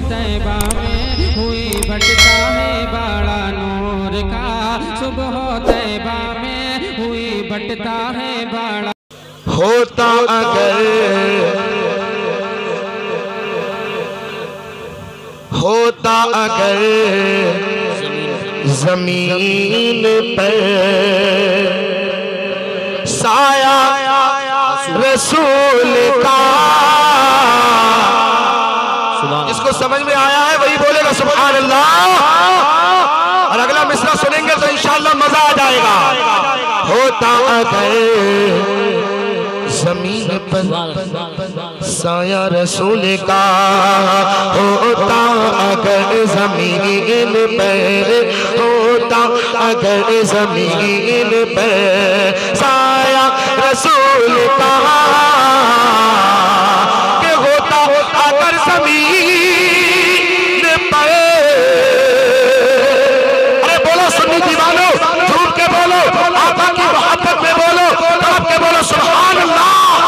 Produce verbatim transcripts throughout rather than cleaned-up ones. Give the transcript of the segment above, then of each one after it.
तैबा में हुई बटता है बड़ा नूर का, सुबह तैबा में हुई बटता है बड़ा। होता अगर होता अगर जमीन पर साया रसूल का, जिसको समझ में आया है वही बोलेगा सुभान अल्लाह। और अगला मिसरा सुनेंगे तो इंशाअल्लाह मजा आ जाएगा। होता अगर जमीन पर साया रसूल का, होता अगर जमीन पर, होता अगर जमीन पर साया रसूल का, के होता अगर जमीन पर। अरे बोलो सुन्नी दीवानो, झूम के बोलो, आका की मोहब्बत में बोलो, तड़प के बोलो सुभान अल्लाह।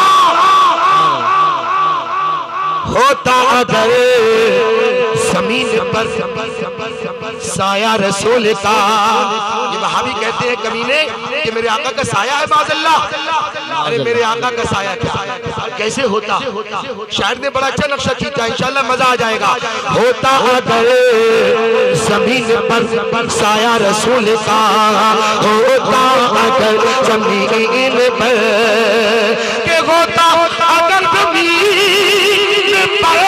होता अगर जमीन पर साया रसूल का, ये वहाबी कहते हैं कमीने कि मेरे आका का साया है माज़अल्लाह। अरे मेरे आका का साया क्या कैसे होता? शायर ने बड़ा अच्छा नक्शा खींचा, इंशाअल्लाह मजा आ जाएगा। होता अगर जमीन पर साया रसूल का, होता अगर जमीन पर, के होता अगर जमीन पर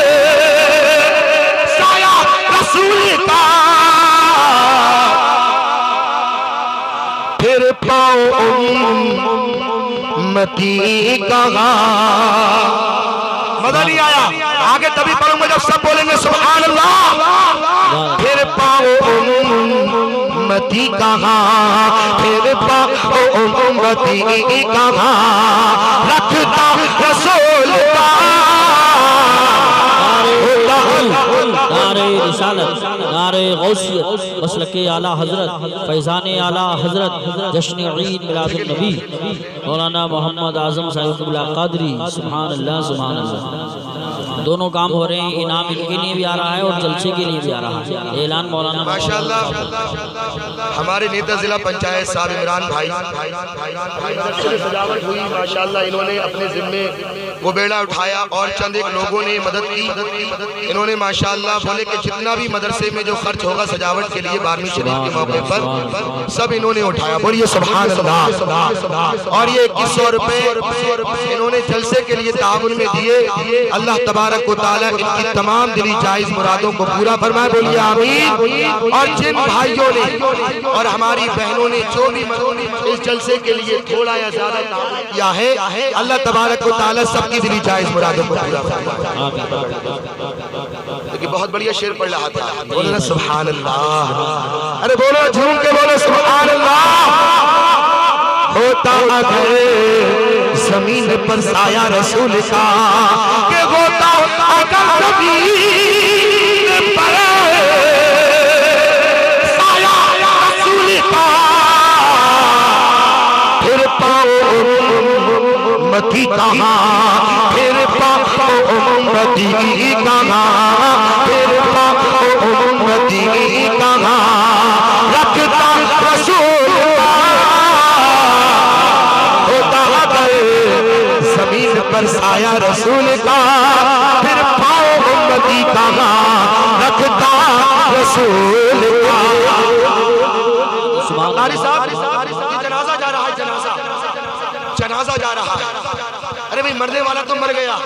साया रसूल का, फिर पाओ उम्मती कहाँ। मजा नहीं आया? आगे तभी पढ़ूंगा जब सब बोलेंगे सुभान अल्लाह। फिर पाओ उम्मती कहाँ, फिर पाओ उम्मती कहाँ, रखता रसूल का। नारे रिसालत, नारे गौसियत, मसलके आला हजरत, फैज़ाने आला हजरत, जश्न ईद मिलादुन नबी मौलाना मोहम्मद आजम साहिब क़िबला क़ादरी। सुभान अल्लाह सुभान अल्लाह। दोनों काम हो रहे हैं, इनाम इनके लिए भी आ रहा है और जलसे के लिए भी आ रहा है। ऐलान मौलाना माशाअल्लाह हमारे नेता जिला पंचायत साहब इमरान भाई, सजावट हुई माशाअल्लाह, इन्होंने अपने जिम्मे वो बेड़ा उठाया और चंद एक लोगों ने मदद की। इन्होंने माशाअल्लाह बोले कि जितना भी मदरसे में जो खर्च होगा सजावट के लिए बारहवीं शरीफ के मौके पर सब इन्होंने उठाया। बोलिए सुभान अल्लाह। और ये इक्कीस सौ रुपए इन्होंने जलसे के लिए ताउन में दिए। अल्लाह तबारक व तआला इनकी तमाम दिली जायज मुरादों को पूरा फरमाए। बोलिए आमीन। और जिन भाइयों ने और हमारी बहनों ने जो भी इस जलसे के लिए थोड़ा या ज्यादा किया है, अल्लाह तबारक व तआला सबकी दिली जायज मुरादों को पूरा फरमाए। देखिए बहुत बढ़िया शेर पढ़ रहा था, बोलो ना सुभान अल्लाह। अरे बोलो झूम के बोलो सुभान अल्लाह। होता अगर जमीन पर साया रसूल का, के होता अगर जमीन पर साया रसूल का, फिर पाओ उम्मती कहाँ, फिर पाओ उम्मती कहाँ, फिर पाओ उम्मती कहाँ, रखता रसूल का। होता अगर जमीन पर साया रसूल का, फिर पाओ उम्मती कहाँ, रखता रसूल का। कारी साहब जनाजा जा रहा है, जनाजा जनाजा जा रहा है। अरे भाई मरने वाला तो मर गया,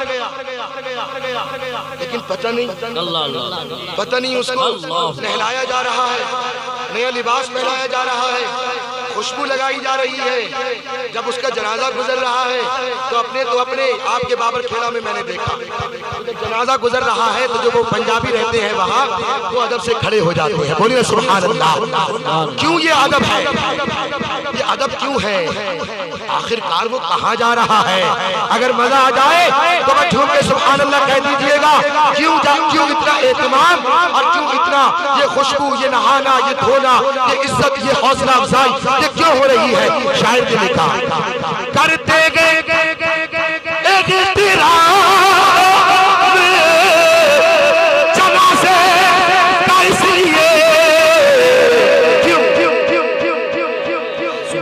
लेकिन पता नहीं पता नहीं उसको नहलाया जा रहा है, नया लिबास पहनाया जा रहा है, खुशबू लगाई जा रही है। जब उसका जनाजा गुजर रहा है तो अपने तो अपने आपके बाबर खेड़ा में मैंने देखा, जब जनाजा गुजर रहा है तो जो वो पंजाबी रहते हैं वहाँ वो अदब से खड़े हो जाते हैं। बोलिए सुभान अल्लाह। क्यों ये अदब है? ये अदब क्यों है? आखिरकार वो कहाँ जा रहा है? अगर मजा आ जाए तो मैं झूम के सुभान अल्लाह कह दीजिएगा। क्यों क्यों इतना एहतमाम और क्यों इतना ये खुशबू, ये नहाना, ये धोना, ये इज्जत, ये हौसला अफजाई, ये क्यों हो रही है? शायर ने लिखा, करते गए एक तेरा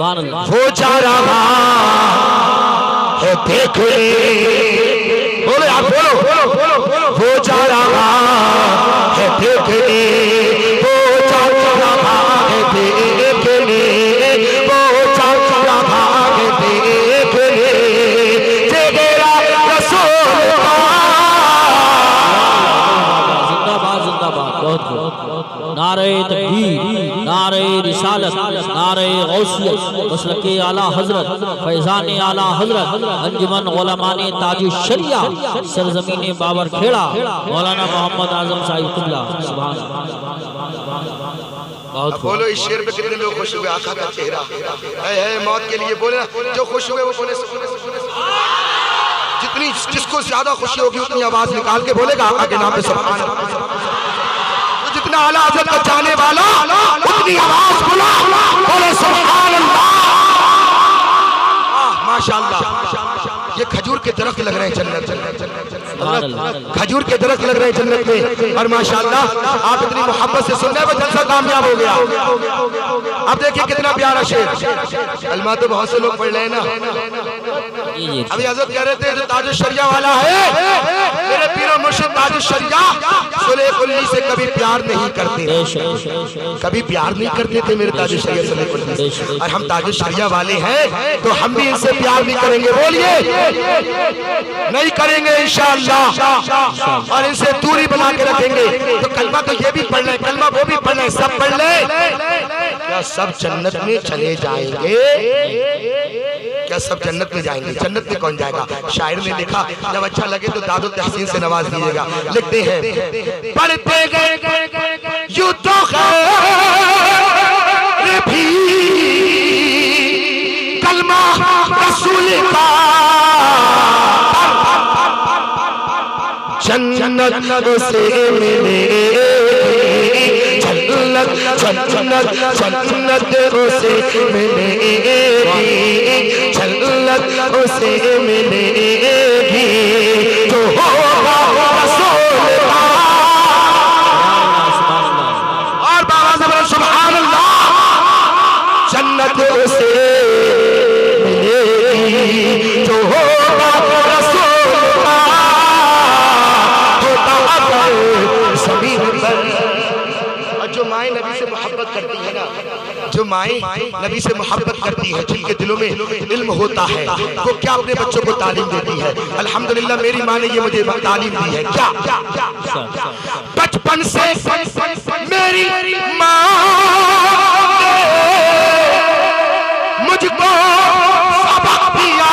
सुभान अल्लाह। वो जा रहा है देखने, बोलो आप बोलो, वो जा रहा है देखने, वो जा रहा है देखने, वो जा रहा है देखने, तेरा रसूल जिंदाबाद जिंदाबाद। बहुत बहुत नारे तकबीर, नारे रिसालत, नारे गौसियत, मसलके आला हजरत, फैजान आला हजरत, अंजुमन उलमाने ताजुश शरिया, सरजमीन बाबर खेड़ा, मौलाना मोहम्मद आजम साहिब कुबला। सुभान अल्लाह। बहुत बोलो इस शेर पे कितने लोग खुश हुए? आका का चेहरा है, है मौत के लिए बोले ना, जो खुश हुए वो बोले, जितनी जिसको ज्यादा खुशी होगी उतनी आवाज निकाल के बोलेगा आका के नाम पे सुभान अल्लाह। जितना आला हज़रत का चाहने वाला उतनी आवाज बुला बोले सुभान अल्लाह। माशाअल्लाह, ये खजूर के दरख्त लग रहे हैं जन्नत, खजूर के दरख्त लग रहे हैं जन्नत में। और माशाअल्लाह आप इतनी मोहब्बत से सुन रहे हैं, जलसा कामयाब हो गया। अब देखिए कितना प्यारा शेर, कलमा तो बहुत से लोग पढ़ रहे हैं ना। अभी हज़रत कह रहे थे जो ताजुश शरिया वाला है, मेरे पीरो मुर्शिद ताजुश शरिया सुलेह कुल्ली से कभी प्यार नहीं करते, कभी प्यार नहीं करते थे मेरे ताजुश शरिया सुलेह कुल्ली से। और हम ताजुश शरिया वाले हैं तो हम भी इनसे प्यार भी करेंगे, बोलिए नहीं करेंगे इंशाअल्लाह, और इनसे दूरी बना के रखेंगे। तो कलमा तो ये भी पढ़ना है, कलमा वो भी पढ़ना है, सब पढ़ ले। क्या सब जन्नत में चले जाएंगे? क्या सब जन्नत में जाएंगे? जन्नत में कौन जाएगा? शायर ने लिखा, जब अच्छा लगे तो दादो तहसीन से नवाज दीजिएगा। लिखते हैं पढ़ते गए यूं तो खैर भी कलमा रसूल का जन्नत से मिले, जन्नत जन्नत जन्नत से मिलेगी, जन्नत से मिलेगी तो होगा रसूल का। और बाबा ज़बरदस्त सुभान अल्लाह, जन्नत से मिलेगी तो होगा रसूल का, होता अगर ज़मीन पर। जो माएँ नबी से मोहब्बत करती है ना, जो माएँ नबी से मोहब्बत करती है, जिनके दिलों में इल्म होता है, वो क्या अपने बच्चों को तालीम देती है? अल्हम्दुलिल्लाह मेरी माँ ने ये मुझे तालीम दी है। क्या बचपन से मेरी माँ मुझको सबक दिया,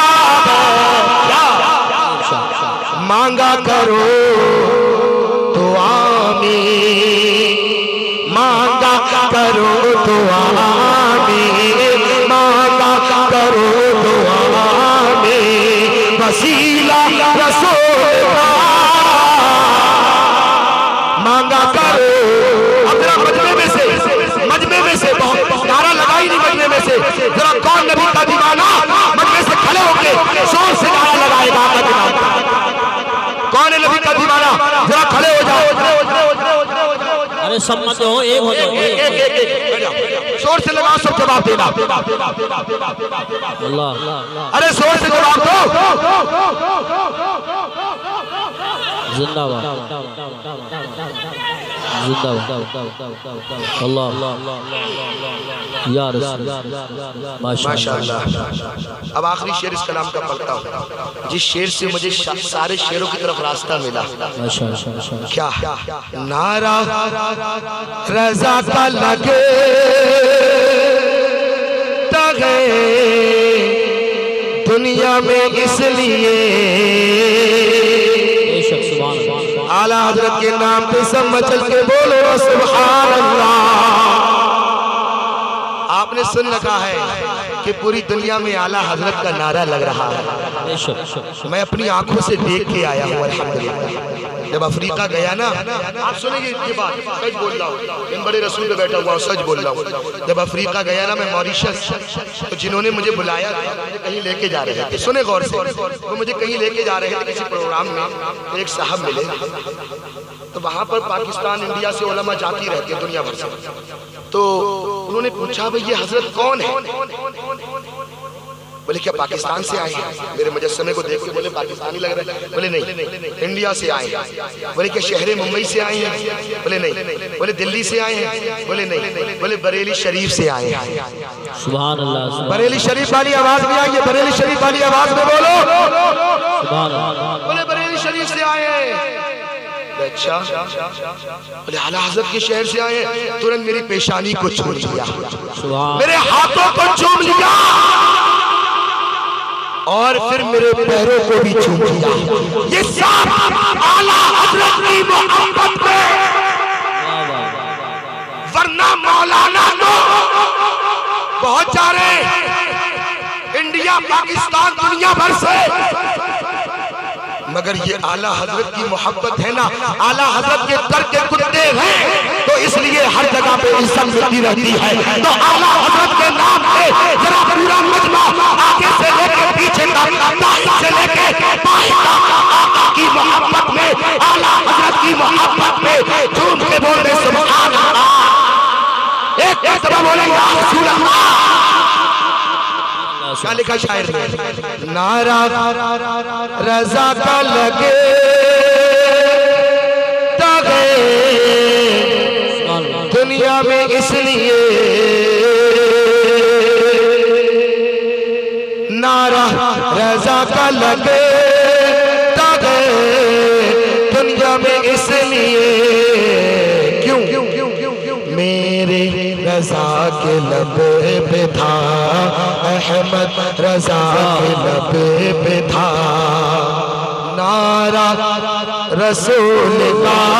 मांगा करो दुआ में, मांगा करो दुआ में, मांगा करो दुआ में, वसीला रसूल का मांगा करो। अब जरा मजमे में से, मजमे में से बहुत नारा लगाई नहीं, मजमे में से जरा कौन नबी का दीवाना मजमे से खड़े होके जोर से नारा लगाएगा आपका दीवाना? कौन है नबी का दीवाना? जरा खड़े हो जाओ। अरे सब मत हो, एक हो जाओ, जोर से लगाओ, सब जवाब देना। अल्लाह, अरे जोर से जवाब दो। जिंदाबाद जिंदाबाद। अल्लाह या रसूल माशाअल्लाह। अब आखिरी शेर इस कलाम का पढ़ता हूँ, जिस शेर से मुझे सारे शेरों की तरफ रास्ता मिला। क्या नारा रज़ा का लगे तगे दुनिया में इसलिए, आला हजरत के नाम पे सब मचल के बोलो सुभान अल्लाह। आपने सुन रखा है कि पूरी दुनिया में आला हजरत का नारा लग रहा है। मैं अपनी आंखों से देख के आया हूँ अल्हम्दुलिल्लाह। जब अफ्रीका गया ना, आप सुनेंगे ये बात, सच बोल रहा हूँ, इन बड़े रसूल पे बैठा हुआ हूँ, सच बोल रहा हूँ। जब अफ्रीका गया ना मैं मॉरिशस, तो जिन्होंने मुझे बुलाया था, मुझे कहीं लेके जा रहे थे, सुने गौर से, वो मुझे कहीं लेके जा रहे थे किसी प्रोग्राम में, तो एक साहब मिले, तो वहां पर पाकिस्तान इंडिया से उलमा जाती रहती है दुनिया भर से। तो उन्होंने पूछा भाई ये हजरत कौन है? बोले क्या पाकिस्तान से आए हैं? मेरे मुजस्समे को देख के बोले पाकिस्तानी लग रहा है। बोले नहीं, इंडिया से आए हैं। बोले क्या शहर मुंबई से आए हैं? बोले नहीं। बोले दिल्ली से आए हैं? बोले नहीं। बोले बरेली शरीफ से आए हैं। सुभान अल्लाह। बरेली शरीफ वाली आवाज में आइए, बरेली शरीफ वाली आवाज में बोलो। सुभान अल्लाह। बोले बरेली शरीफ से आए हैं। अच्छा, बोले आला हजरत के शहर से आए हैं। तुरंत मेरी पेशानी को छू लिया, मेरे हाथों को चूम लिया और फिर मेरे पैरों को भी छू लिया। ये सब आला हजरत की मोहब्बत में, वरना मौलाना तो बहुत जा रहे इंडिया पाकिस्तान दुनिया भर से, मगर ये आला हजरत की मोहब्बत है ना, आला हजरत के दर के कुत्ते हैं तो इसलिए हर जगह पे इज्जत मिलती रहती है। तो आला हजरत के नाम पे जरा पूरा मजमा आगे से लेकर पीछे तक, दाएं से लेकर बाएं तक आका की मोहब्बत में, आला हजरत की मोहब्बत में झूम के बोल रहे सुभान अल्लाह। एक एक दफा बोलेंगे या रसूल अल्लाह। क्या लिखा शायर ने? नारा रजा का लगे तागे दुनिया में इसलिए, नारा रजा का लगे तागे दुनिया में इसलिए, क्यों मेरे रजा के लबे पे था, अहमद रजा के लबे पे था, नारा रसूल का